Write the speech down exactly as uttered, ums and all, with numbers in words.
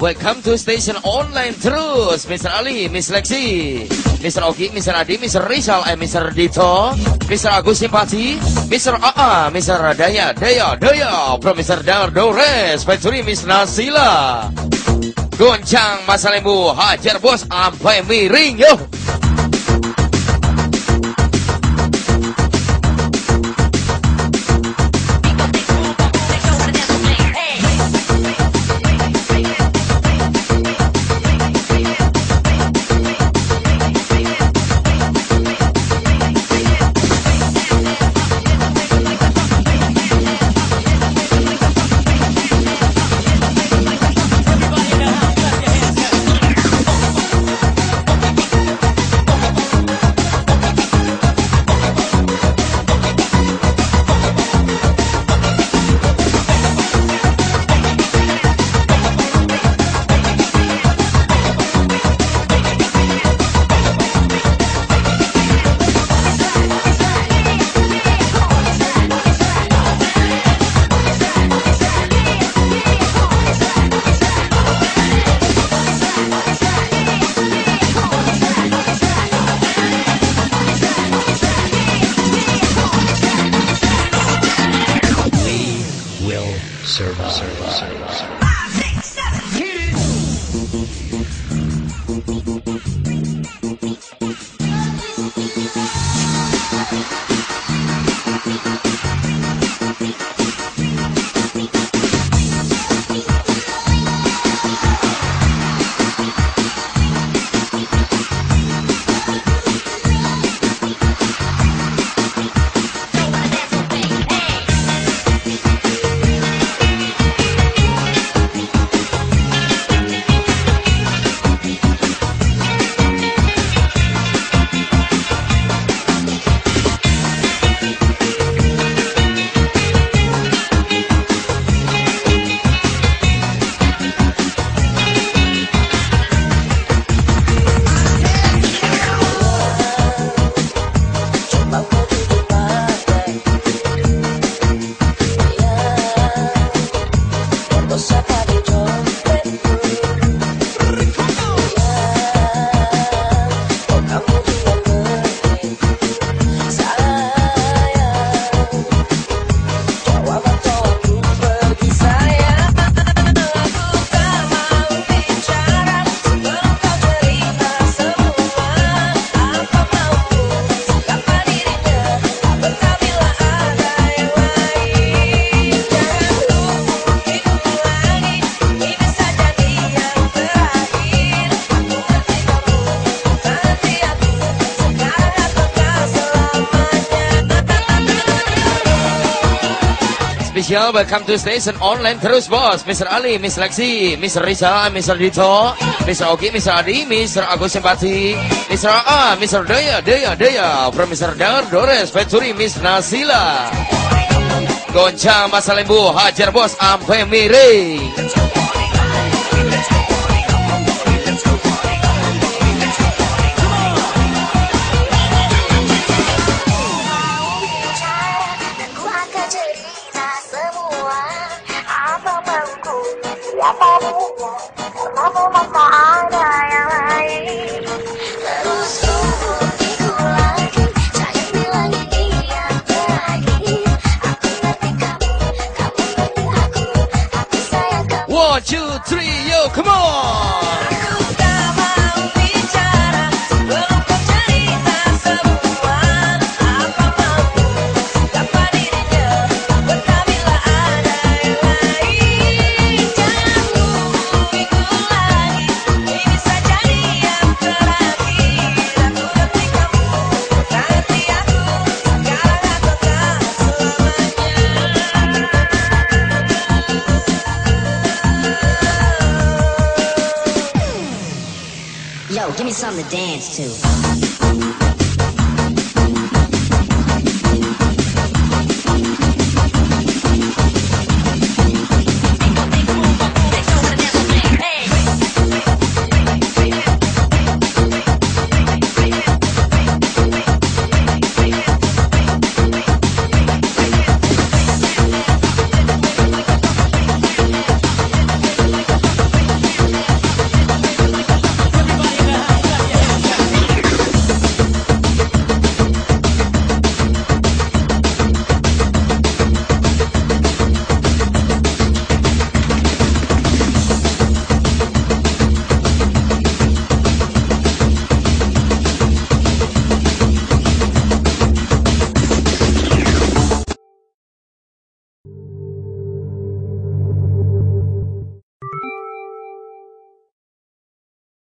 welcome to station online terus. Mister Ali, Miss Lexi, Mister Ogi, Mister Adi, Mister Rizal, eh, Mister Dito, Mister Agus Simpati, Mister A A, Mister Daya, Daya, Daya, Bro Mister Dardores, Peturi, Miss Nasila. Goncang Masa Lembu, hajar bos sampai miring yo. Spesial welcome to station online terus bos. Mister Ali, Miss Lexi, Mister Rizal, Mister Dito, Mister Ogi, Mister Adi, Mister Agus Simpati, Mister A A, Mister Daya, Daya, Daya, from Mister Dardores, Peturi, Miss Nasila. Goncang Masa Lembu, hajar bos sampai miring. One, two, three, yo, come on! Yo, give me something to dance to.